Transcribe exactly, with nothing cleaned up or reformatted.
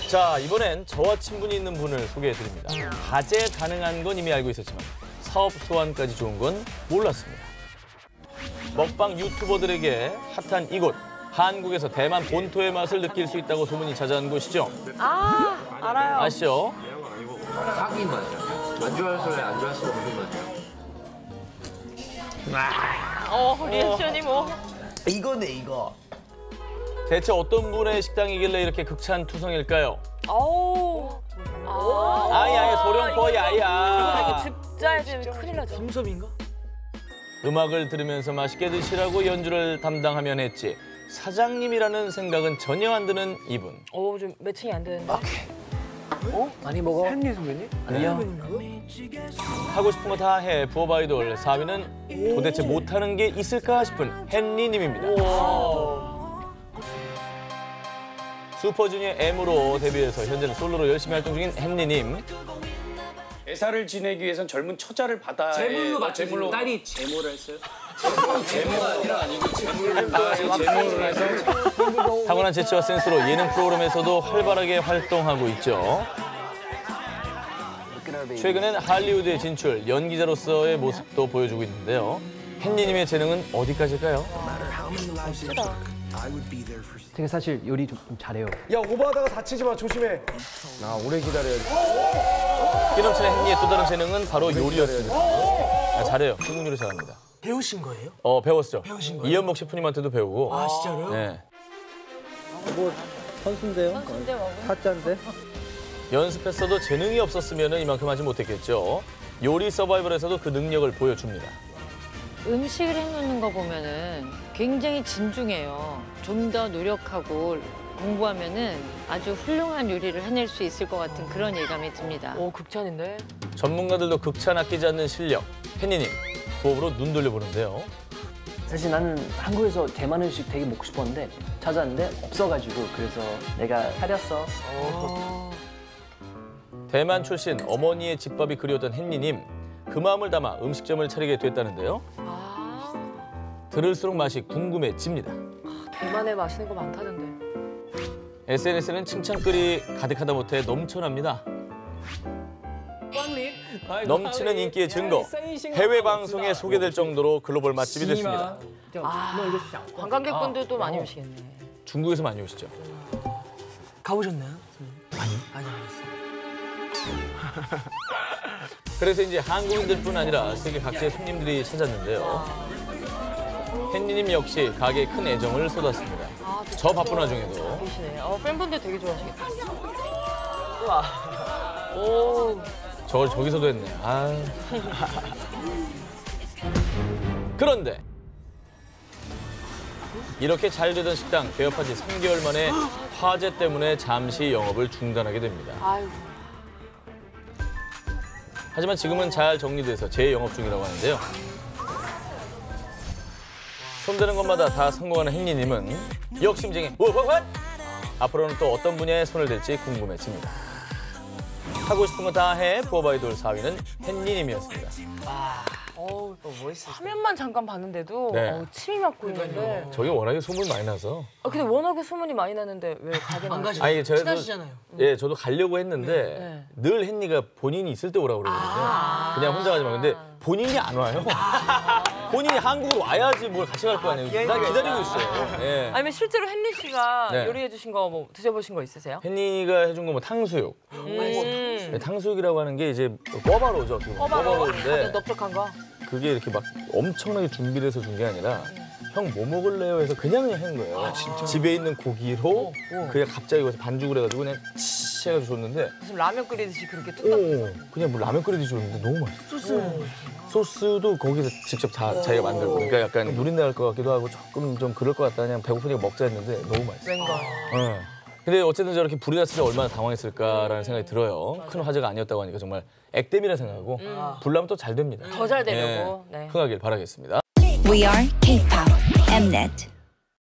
자, 이번엔 저와 친분이 있는 분을 소개해드립니다. 가제 가능한 건 이미 알고 있었지만 사업 소환까지 좋은 건 몰랐습니다. 먹방 유튜버들에게 핫한 이곳. 한국에서 대만 본토의 맛을 느낄 수 있다고 소문이 자자한 곳이죠. 아, 알아요. 아시죠? 사기 맛이야. 안 좋아할 안 좋아할 수 없는 맛이야. 어, 리액션이 뭐. 이거네, 이거. 대체 어떤 분의 식당이길래 이렇게 극찬투성일까요? 어우. 아, 아이, 아이, 소룡포 야야. 이거 즙자에 지금 큰일 나죠. 삼섬인가? 음악을 들으면서 맛있게 드시라고 연주를 담당하면 했지. 사장님이라는 생각은 전혀 안 드는 이분. 어, 좀 매칭이 안 되는데. 어? 많이 먹어. 햇니 선배님? 아니요. 하고 싶은 거 다 해. 부업 아이돌 사 위는 도대체 못하는 게 있을까 싶은 헨리님입니다. 슈퍼주니어 M으로 데뷔해서 현재는 솔로로 열심히 활동 중인 헨리님. 대사를 지내기 위해선 젊은 처자를 받아야 제물로 맞죠? 제물로 딸이 제모를 했어요? 제모가 아니라 아니고 제물을 받아야 제물을 해서 타고난 재치와 센스로 예능 프로그램에서도 활발하게 활동하고 있죠. 최근엔 할리우드에 진출, 연기자로서의 모습도 보여주고 있는데요. 헨리님의 재능은 어디까지일까요? 제가 사실 요리 좀 잘해요. 야, 오버하다가 다치지 마, 조심해. 아, 오래 기다려야지. 끼넘치는 헨리의 또 다른 재능은 바로 요리였습니다. 아, 잘해요. 중국 요리 잘합니다. 배우신 거예요? 어, 배웠죠. 배우신 거예요? 이연복 셰프님한테도 배우고. 아, 진짜로요? 네. 뭐 선수인데요? 선수인데 뭐. 타짜인데? 연습했어도 재능이 없었으면 이만큼 하지 못했겠죠. 요리 서바이벌에서도 그 능력을 보여줍니다. 음식을 해놓는 거 보면은 굉장히 진중해요. 좀 더 노력하고 공부하면은 아주 훌륭한 요리를 해낼 수 있을 것 같은 그런 예감이 듭니다. 오, 극찬인데. 전문가들도 극찬 아끼지 않는 실력. 헨리님, 부업으로 눈 돌려보는데요. 사실 나는 한국에서 대만 음식 되게 먹고 싶었는데 찾았는데 없어가지고 그래서 내가 차렸어. 대만 출신 어머니의 집밥이 그리웠던 헨리님. 그 마음을 담아 음식점을 차리게 됐다는데요. 아, 들을수록 맛이 궁금해집니다. 대만에 맛있는 거 많다던데. 에스엔에스는 칭찬글이 가득하다 못해 넘쳐납니다. 넘치는 인기의 증거. 해외 방송에 소개될 정도로 글로벌 맛집이 됐습니다. 아, 관광객분들도 많이 오시겠네. 중국에서 많이 오시죠. 가보셨나요? 아니. 아니, 알았어요. 그래서 이제 한국인들뿐 아니라 세계 각지의 손님들이 찾았는데요. 헨리님 역시 가게에 큰 애정을 쏟았습니다. 아, 저 바쁜 와중에도. 계시네. 어, 팬분들 되게 좋아하시겠다. 우와. 오. 저걸 저기서도 했네. 아. 그런데 이렇게 잘 되던 식당 개업한 지 삼 개월 만에 화재 때문에 잠시 영업을 중단하게 됩니다. 아이고. 하지만 지금은 잘 정리돼서 재영업 중이라고 하는데요. 손대는 것마다 다 성공하는 헨리님은 욕심쟁이 우후훗! 앞으로는 또 어떤 분야에 손을 댈지 궁금해집니다. 하고 싶은 거 다 해 부업 아이돌 사 위는 헨리님이었습니다. 어우, 화면만 잠깐 봤는데도 네. 어, 침이 막 고이는데. 저게 워낙에 소문이 많이 나서. 아, 근데 워낙에 소문이 많이 나는데 왜 가게 안 가시? 아니, 저도, 친하시잖아요. 예, 저도 가려고 했는데 네. 늘 헨리가 본인이 있을 때 오라고 그러거든요. 아 그냥 혼자 가지 마. 근데 본인이 안 와요. 본인이 한국으로 와야지 뭘 같이 갈 거 아니에요. 난 기다리고 있어요. 예. 아니면 실제로 헨리 씨가 네. 요리해 주신 거 뭐 드셔보신 거 있으세요? 헨리가 해준 거 뭐 탕수육. 음. 네, 탕수육이라고 하는 게 이제 꿔바로우죠. 어떻게 보면. 꿔바로우인데 넓적한 거. 그게 이렇게 막 엄청나게 준비를 해서 준 게 아니라 형 뭐 먹을래요 해서 그냥 그냥 한 거예요. 집에 있는 고기로 그냥 갑자기 거기서 반죽을 해가지고 그냥 치 해가지고 줬는데 무슨 라면 끓이듯이 그렇게 뚝딱. 오, 그냥 뭐 라면 끓이듯이 줬는데 너무 맛있어. 소스. 소스도 거기서 직접 다 자기가 만들고. 그러니까 약간 누린내 날 것 같기도 하고 조금 좀 그럴 것 같다. 그냥 배고프니까 먹자 했는데 너무 맛있어. 웬거. 응. 근데 어쨌든 저렇게 불이 났을 때 얼마나 당황했을까라는 생각이 들어요. 큰 화재가 아니었다고 하니까 정말 액땜이라 생각하고 불 나면 또 잘 됩니다. 더 잘 되려고. 네. 흥하길 바라겠습니다. We are K-pop Mnet.